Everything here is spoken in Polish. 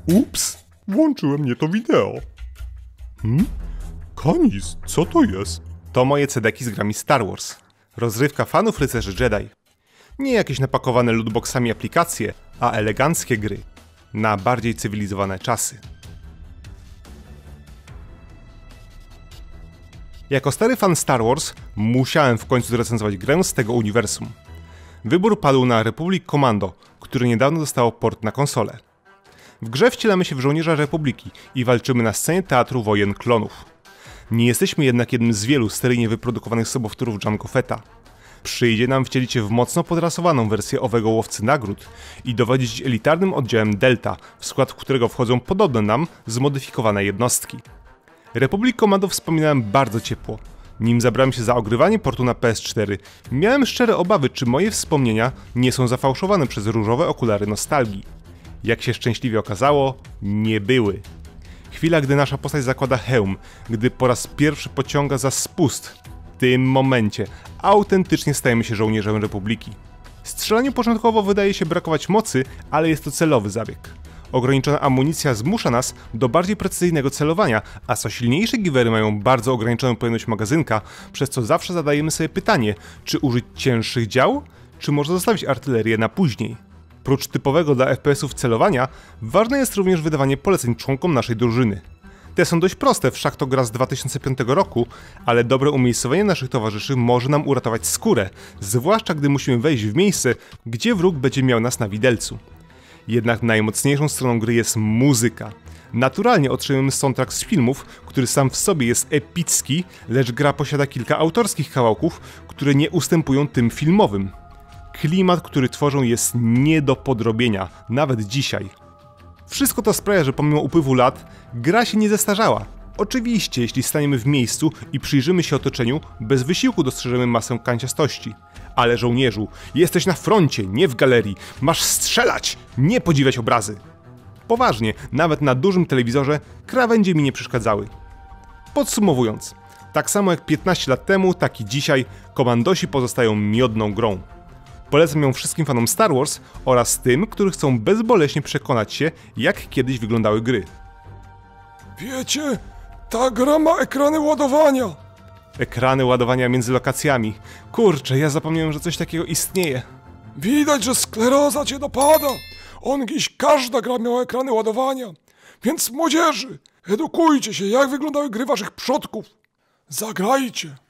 Ups, włączyłem nie to wideo. Kanis, co to jest? To moje cedeki z grami Star Wars. Rozrywka fanów rycerzy Jedi. Nie jakieś napakowane lootboxami aplikacje, a eleganckie gry. Na bardziej cywilizowane czasy. Jako stary fan Star Wars musiałem w końcu zrecenzować grę z tego uniwersum. Wybór padł na Republic Commando, który niedawno dostało port na konsolę. W grze wcielamy się w żołnierza Republiki i walczymy na scenie teatru wojen klonów. Nie jesteśmy jednak jednym z wielu seryjnie wyprodukowanych sobowtórów Jango Fetta. Przyjdzie nam wcielić się w mocno podrasowaną wersję owego łowcy nagród i dowodzić elitarnym oddziałem Delta, w skład którego wchodzą podobne nam zmodyfikowane jednostki. Republic Commando wspominałem bardzo ciepło. Nim zabrałem się za ogrywanie portu na PS4, miałem szczere obawy, czy moje wspomnienia nie są zafałszowane przez różowe okulary nostalgii. Jak się szczęśliwie okazało, nie były. Chwila, gdy nasza postać zakłada hełm, gdy po raz pierwszy pociąga za spust. W tym momencie autentycznie stajemy się żołnierzem Republiki. Strzelaniu początkowo wydaje się brakować mocy, ale jest to celowy zabieg. Ograniczona amunicja zmusza nas do bardziej precyzyjnego celowania, a co silniejsze giwery mają bardzo ograniczoną pojemność magazynka, przez co zawsze zadajemy sobie pytanie, czy użyć cięższych dział, czy może zostawić artylerię na później. Prócz typowego dla FPS-ów celowania, ważne jest również wydawanie poleceń członkom naszej drużyny. Te są dość proste, wszak to gra z 2005 roku, ale dobre umiejscowienie naszych towarzyszy może nam uratować skórę, zwłaszcza gdy musimy wejść w miejsce, gdzie wróg będzie miał nas na widelcu. Jednak najmocniejszą stroną gry jest muzyka. Naturalnie otrzymujemy soundtrack z filmów, który sam w sobie jest epicki, lecz gra posiada kilka autorskich kawałków, które nie ustępują tym filmowym. Klimat, który tworzą, jest nie do podrobienia, nawet dzisiaj. Wszystko to sprawia, że pomimo upływu lat, gra się nie zestarzała. Oczywiście, jeśli staniemy w miejscu i przyjrzymy się otoczeniu, bez wysiłku dostrzeżemy masę kanciastości. Ale żołnierzu, jesteś na froncie, nie w galerii, masz strzelać, nie podziwiać obrazy. Poważnie, nawet na dużym telewizorze krawędzie mi nie przeszkadzały. Podsumowując, tak samo jak 15 lat temu, tak i dzisiaj, Komandosi pozostają miodną grą. Polecam ją wszystkim fanom Star Wars oraz tym, którzy chcą bezboleśnie przekonać się, jak kiedyś wyglądały gry. Wiecie, ta gra ma ekrany ładowania. Ekrany ładowania między lokacjami. Kurczę, ja zapomniałem, że coś takiego istnieje. Widać, że skleroza cię dopada. Każda gra miała ekrany ładowania. Więc młodzieży, edukujcie się, jak wyglądały gry waszych przodków. Zagrajcie.